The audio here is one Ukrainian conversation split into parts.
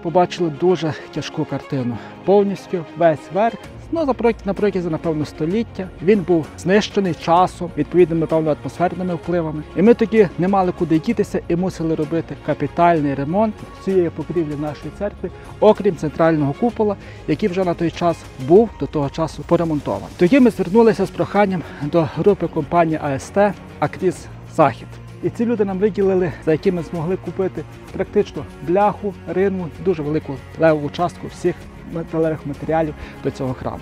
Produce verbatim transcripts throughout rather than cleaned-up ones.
побачили дуже тяжку картину. Повністю весь верх, ну, на протязі, напевно, століття, він був знищений часом, відповідними, певно, атмосферними впливами. І ми тоді не мали куди дітися і мусили робити капітальний ремонт цієї покрівлі нашої церкви, окрім центрального купола, який вже на той час був до того часу поремонтований. Тоді ми звернулися з проханням до групи компанії А Ес Те «Акріз Захід». І ці люди нам виділили, за які ми змогли купити практично бляху, ринву, дуже велику левову частку всіх металевих матеріалів до цього храму.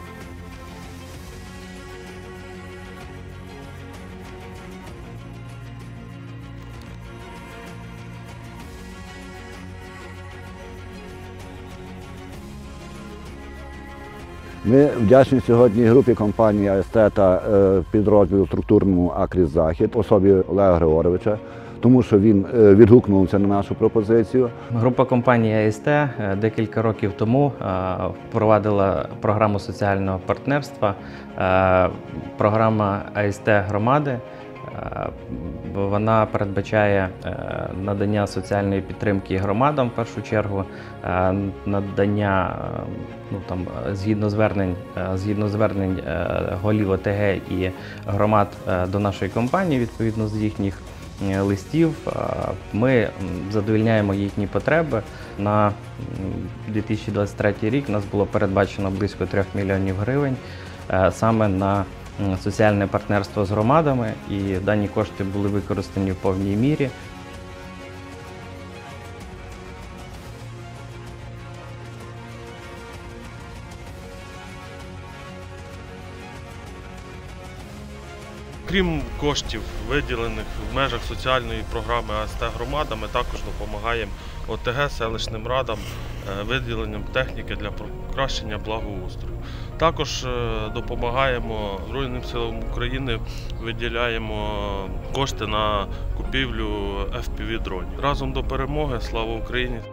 Ми вдячні сьогодні групі компанії А Ес Те та підрозділу структурному «Акріз Захід» особі Олега Григоровича, тому що він відгукнувся на нашу пропозицію. Група компанії А Ес Те декілька років тому впровадила програму соціального партнерства. Програма А Ес Те громади. Вона передбачає надання соціальної підтримки громадам, в першу чергу, надання, ну, там, згідно звернень, згідно звернень голів О Те Ге і громад до нашої компанії, відповідно з їхніх листів, ми задовольняємо їхні потреби. На дві тисячі двадцять третій рік у нас було передбачено близько трьох мільйонів гривень саме на соціальне партнерство з громадами, і дані кошти були використані в повній мірі. Крім коштів, виділених в межах соціальної програми А Ес Те громада, ми також допомагаємо О Те Ге, селищним радам виділенням техніки для покращення благоустрою. Також допомагаємо Збройним силам України, виділяємо кошти на купівлю еф пі ві дронів. Разом до перемоги! Слава Україні!